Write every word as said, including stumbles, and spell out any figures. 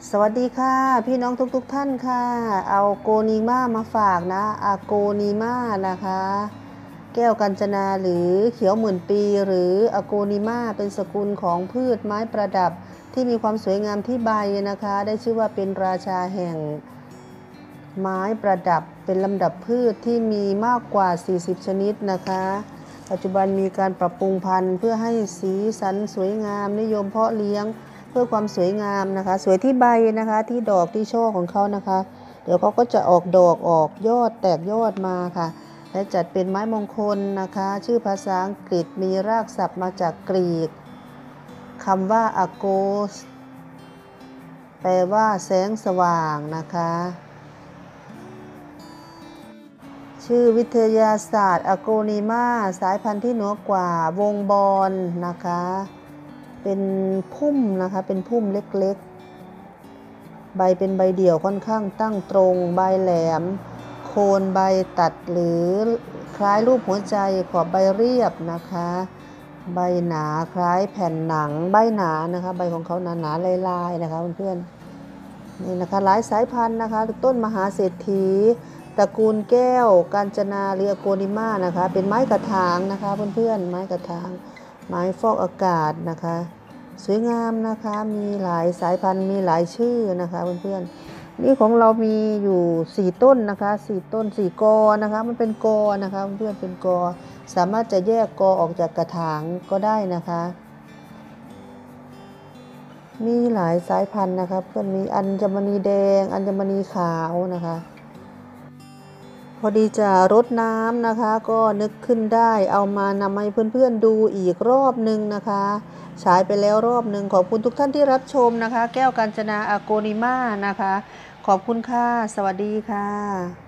สวัสดีค่ะพี่น้องทุกๆทท่านค่ะเอาโกนีมามาฝากนะอาโกนีมานะคะแก้วกัญจนาหรือเขียวหมื่นปีหรืออาโกนีมาเป็นสกุลของพืชไม้ประดับที่มีความสวยงามที่ใบนะคะได้ชื่อว่าเป็นราชาแห่งไม้ประดับเป็นลำดับพืชที่มีมากกว่าสี่สิบชนิดนะคะปัจจุบันมีการปรับปรุงพันธุ์เพื่อให้สีสันสวยงามนิยมเพาะเลี้ยงเพื่อความสวยงามนะคะสวยที่ใบนะคะที่ดอกที่ช่อของเขานะคะเดี๋ยวเขาก็จะออกดอกออกยอดแตกยอดมาค่ะและจัดเป็นไม้มงคลนะคะชื่อภาษาอังกฤษมีรากศัพท์มาจากกรีกคำว่า agos แปลว่าแสงสว่างนะคะชื่อวิทยาศาสตร์อโกนีมาสายพันธุ์ที่เหนือกว่าวงบอลนะคะเป็นพุ่มนะคะเป็นพุ่มเล็กๆใบเป็นใบเดี่ยวค่อนข้างตั้งตรงใบแหลมโคนใบตัดหรือคล้ายรูปหัวใจขอบใบเรียบนะคะใบหนาคล้ายแผ่นหนังใบหนานะคะใบของเขาหนาหนาลายๆนะคะเพื่อนๆนี่นะคะหลายสายพันธุ์นะคะต้นมหาเศรษฐีตระกูลแก้วกาญจนาเรือโกนิมานะคะเป็นไม้กระถางนะคะเพื่อนๆไม้กระถางไม้ฟอกอากาศนะคะสวยงามนะคะมีหลายสายพันธุ์มีหลายชื่อนะคะเพื่อนๆนี่ของเรามีอยู่สี่ต้นนะคะสี่ต้นสี่กอนะคะมันเป็นกอนะคะเพื่อนๆเป็นกอสามารถจะแยกกอออกจากกระถางก็ได้นะคะมีหลายสายพันธุ์นะคะเพื่อนมีอัญมณีแดงอัญมณีขาวนะคะพอดีจะรดน้ำนะคะก็นึกขึ้นได้เอามานำให้เพื่อนๆดูอีกรอบหนึ่งนะคะฉายไปแล้วรอบหนึ่งขอบคุณทุกท่านที่รับชมนะคะแก้วกัญจนาอาโกนิมานะคะขอบคุณค่ะสวัสดีค่ะ